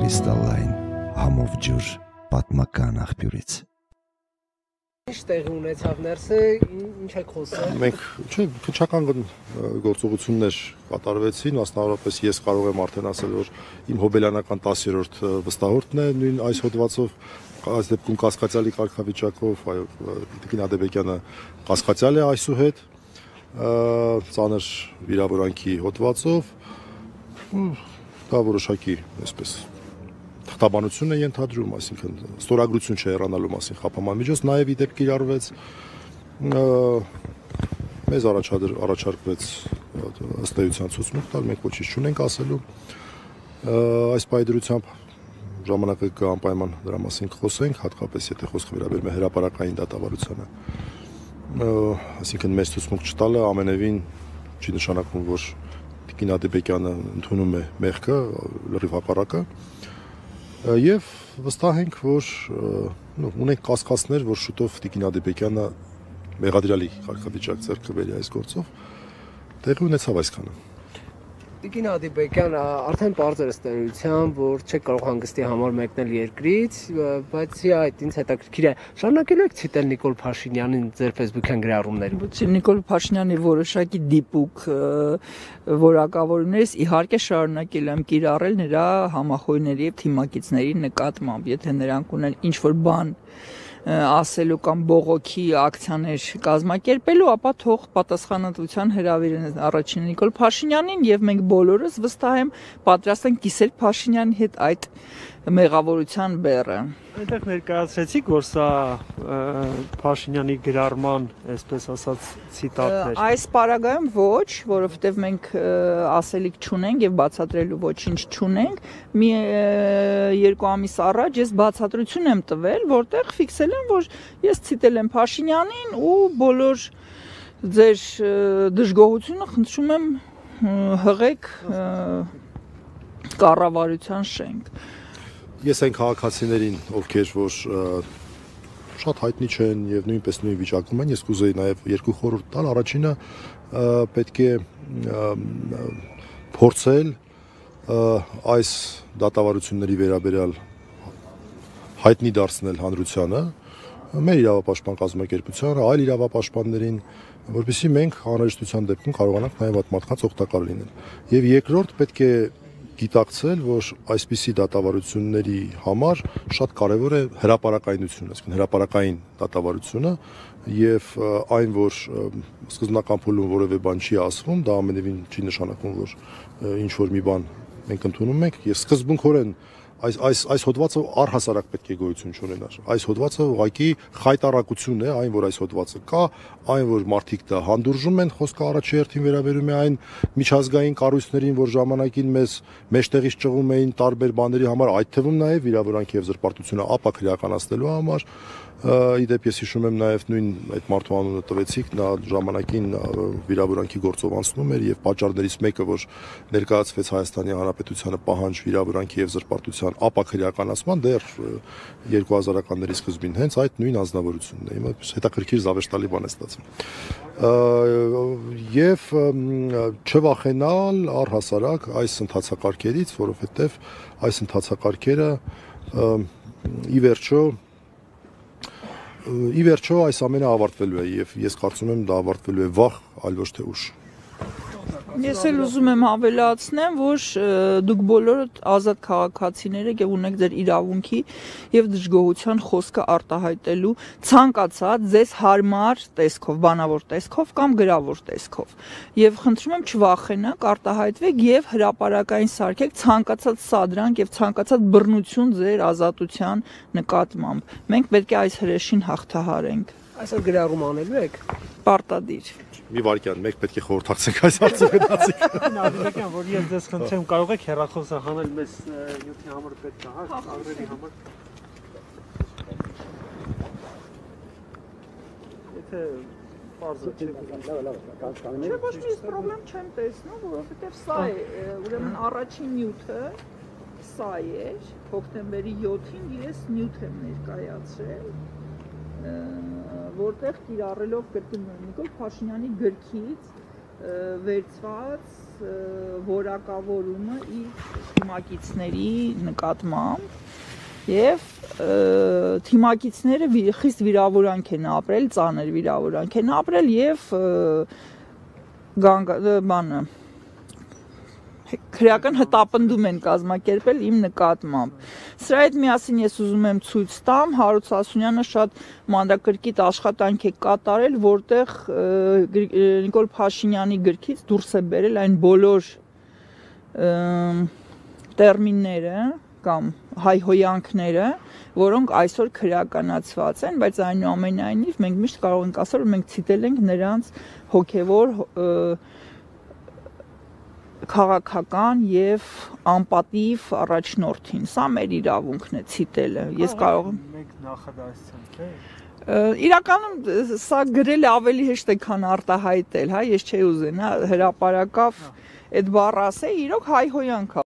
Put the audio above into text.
կրիստալային համով ջուր պատմական աղբյուրից։ Ինչ տեղի ունեցավ ներսը, ինչ եք խոսել։ Մենք քննչական գործողություններ կատարվեցին, մասնավորապես ես կարող եմ արդեն ասել, որ իմ հոբելյանական 10-րդ վստահորդն է նույն այս հոդվածով, այս դեպքում կասկածյալի կարգավիճակով, այո, Տիկին Ադեբեկյանը կասկածյալ է այսուհետ, ծանր վիրավորանքի հոդվածով, դա որոշակի, այսպես թղթաբանություն է ենթադրում, այսինքն ստորագրություն չէ հեռանալու մասին խափանման միջոց, նաև ի դեպ կիրառվեց, մեզ առաջարկվեց ըստ էության ցուցմունք տալ, մենք ոչինչ չունենք ասելու, այս պայդրությամբ ժամանակը անպայման դրա մասին կխոսենք, հատկապես եթե խոսքը վերաբերում է հրապարակային դատավարությանը, այսինքն մեծ ցուցմունք չտալը ամենևին չի նշանակում, որ Տիկին Ադեբեկյանը ընդունում է մեղքը, լրիվ հակառակը, եւ վստահ ենք, որ ունենք կասկածներ, որ շուտով Տիկին Ադեբեկյանը մեղադրյալի կարգավիճակ ձեռք կբերի այս գործով, տեղի ունեցավ այսքանը։ Տիկին Ադեբեկյանը արդեն պարզ էր ըստ էության, որ չէ կարող հանգստի համար մեկնել երկրից, բայց այդ ինձ հետաքրքիր է, շարունակելու եք ցիտել Նիկոլ Փաշինյանին ձեր Facebook-յան գրառումներում։ Ոչ, Նիկոլ Փաշինյանի որոշակի դիպուկ որակավորումներից իհարկե շարունակել եմ կիրառել նրա համախոյների եւ թիմակիցների նկատմամբ, եթե նրանք ունեն ինչ-որ բան ասելու կամ բողոքի ակցիաներ կազմակերպելու, ապա թող պատասխանատվության հրավիրեն առաջին Նիկոլ Փաշինյանին եւ մենք բոլորս վստահ եմ պատրաստ ենք կիսել Փաշինյանի հետ այդ մեղավորության բեռը։ Այնտեղ ներկայացրեցիք, որ սա Փաշինյանի գրառման, այսպես ասած, ցիտատներ։ Այս պարագայում ոչ, որովհետև մենք ասելիք չունենք եւ բացատրելու ոչինչ չունենք։ Մի 2 ամիս առաջ ես բացատրություն եմ տվել, որտեղ ֆիքսել եմ, որ ես ցիտել եմ Փաշինյանին ու բոլոր ձեր դժգոհությունը խնդրում եմ հղեք կառավարության շենք։ Ես այն քաղաքացիներին, ովքեր որ շատ հայտնի չեն եւ նույնպես նույն վիճակում են, ես կուզեի նաեւ երկու խորհուրդ տալ, առաջինը պետք է փորձել այս դատավարությունների վերաբերյալ հայտնի դարձնել հանրությանը, մեր իրավապաշտպան կազմակերպությանը, այլ իրավապաշտպաններին, որովհետեւ մենք անհրաժեշտության դեպքում կարողանանք նաեւ այդ մարդկանց օգտակար լինել։ Եվ երկրորդ պետք է գիտակցել, որ այսպիսի դատավարությունների համար շատ կարևոր է հրապարակայնությունը, այսինքն հրապարակային դատավարությունը եւ այն, որ սկզբնական փուլում որևէ բան չի ասվում, դա ամենևին չի նշանակում, որ ինչ որ մի բան մենք ընդունում ենք եւ սկզբունքորեն այս հոդվածը առհասարակ պետք է գոյություն չունենար։ Այս հոդվածը ուղղակի խայտարակություն է, այն որ այս հոդվածը կա, այն որ մարդիկ դա հանդուրժում են, խոսքը առաջի հերթին վերաբերում է այն միջազգային կառույցներին, որ ժամանակին մեջտեղից ճղում էին տարբեր բաների համար, այդ թվում նաև վիրավորանքի եւ զրպարտությունը ապա քրեականացնելու համար։ Իդեպ ես հիշում եմ նաև նույն այդ մարդու անունը տվեցիք, նա ժամանակին վիրավորանքի գործով անցնում էր եւ պատճառներից մեկը, որ ներկայացվեց Հայաստանի Հանրապետությանը պահանջ վիրավորանքի եւ զրպարտության ապա քրեականացման դեռ 2000-ականների սկզբին հենց այդ նույն անձնավորությունն է։ Հիմա հետաքրքիր զավեշտալի բան է ստացվում։ Եվ չվախենալ առհասարակ այս ընթացակարգերից, որովհետեւ այս ընթացակարգերը ի վերջո այս ամենը ավարտվելու է եւ ես կարծում եմ դա ավարտվելու է վաղ, այլ ոչ թե ուշ։ Ես էլ ուզում եմ ավելացնեմ, որ դուք բոլորը ազատ քաղաքացիներ եք եւ ունեք ձեր իրավունքի եւ դժգոհության խոսքը արտահայտելու ցանկացած ձեզ հարմար տեսքով, բանավոր տեսքով կամ գրավոր տեսքով։ Եվ խնդրում եմ չվախենաք, արտահայտվեք եւ հրապարակային սարքեք ցանկացած սադրանք եւ ցանկացած բռնություն ձեր ազատության նկատմամբ։ Մենք պետք է այս հրեշին հաղթահարենք։ Այսօր գրառում անելու եք։ Պարտադիր։ Մի վարքյան, մեկ պետք է խորհրդակցենք այս հարցը գնացիք։ Ադեբեկյան, որ ես դες խնդրեմ, կարող եք հեռախոսը հանել մեզ 7-ի համար պետք է, հա, ագրերի համար։ Եթե բարձր չէ։ Չէ, ոչ մի խնդրեմ չեմ տեսնում, որովհետև սա է, ուրեմն առաջին նյութը սա էր, հոկտեմբերի 7-ին ես նյութ եմ ներկայացրել, որտեղ կիրառելով կրկին Նիկոլ Փաշինյանի գրքից վերցված որակավորումը իր թիմակիցների նկատմամբ եւ թիմակիցները խիստ վիրավորանք են ապրել, ծանր վիրավորանք են ապրել եւ բանը քրեական հտապնդում են կազմակերպել իմ նկատմամբ։ Սրա հետ միասին ես ուզում եմ ցույց տամ, Հարութ Սասունյանը շատ մանրակրկիտ աշխատանք է կատարել, որտեղ Նիկոլ Փաշինյանի գրքից դուրս է բերել այն բոլոր տերմինները կամ հայհոյանքները, որոնք այսօր քրեականացված են, բայց այնուամենայնիվ մենք միշտ կարող ենք ասել, որ մենք ցիտել ենք նրանց հոգևոր քաղաքական եւ անպատիվ առաջնորդին։ Սա մեր իրավունքն է ցիտելը։ Ես կարող եմ մեկ նախադասություն, թե իրականում սա գրել ավելի հեշտ է, քան արտահայտել, հա, ես չէի ուզենա հրապարակավ այդ բառը ասել, իրոք հայհոյանք